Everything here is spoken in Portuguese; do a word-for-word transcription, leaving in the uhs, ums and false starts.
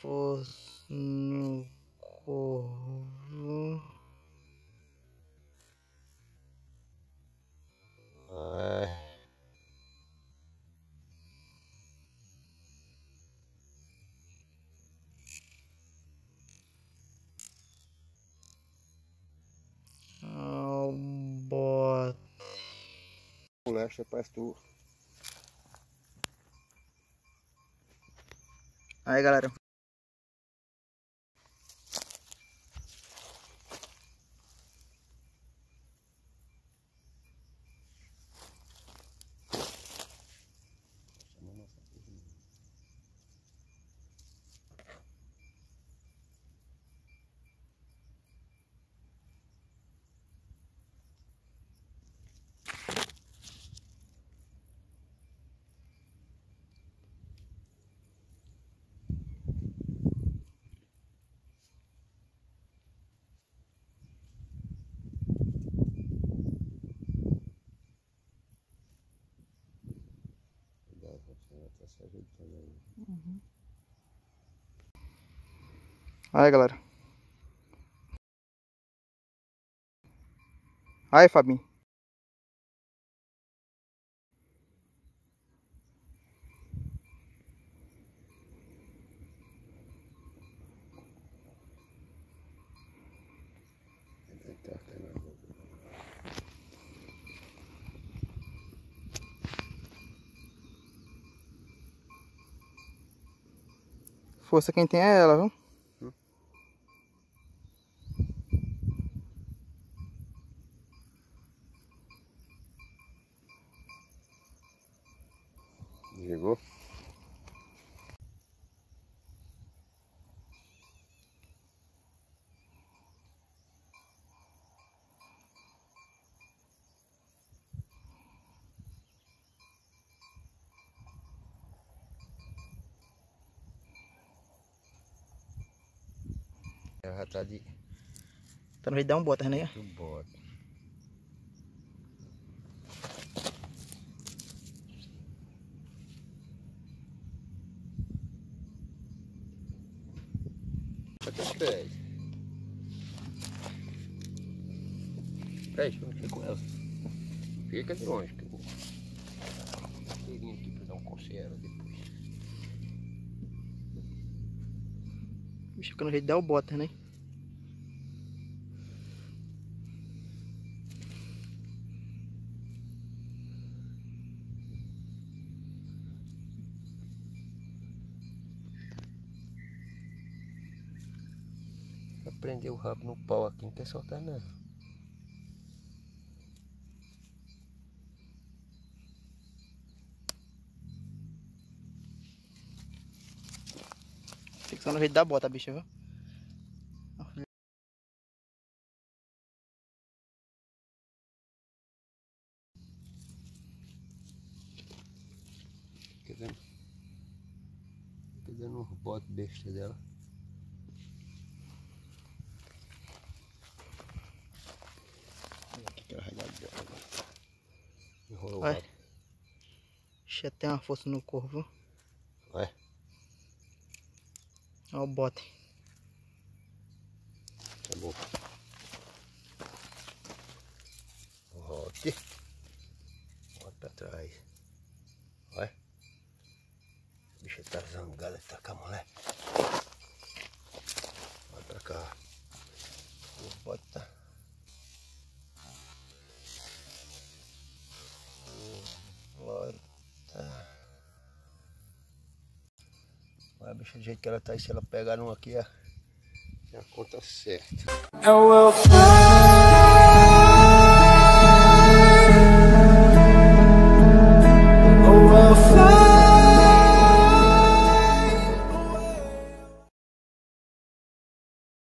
fosse no corvo. É. Ao bote. Moléstia parece tu. Aí, galera. Uhum. Aí, galera. Aí, Fabinho. Força quem tem é ela, viu? Hum. Chegou? Ela já tá de... Tá no jeito de dar um bota, né? do bote. Até os pés. Pés, eu fico com ela. Fica de longe. Que eu vou aqui pra dar um coceiro depois. Bicho fica no jeito de dar o bota, né? Pra prender o rabo no pau aqui, não quer soltar não. Fica só no jeito da bota, bicho, viu? Fica dando, fica dando uns botes besta dela. Aqui carregado dela. Enrolou o Vai. rabo. Deixa até uma força no corvo. Vai. Olha o bote. Acabou. Rote. Rote pra trás. Vai. A bicha tá zangada, tá com a mulher. Vai pra cá. O bote tá. O bote tá. Vai, a bicha do jeito que ela tá aí, se ela pegar um aqui, é a conta certa. And we'll fly.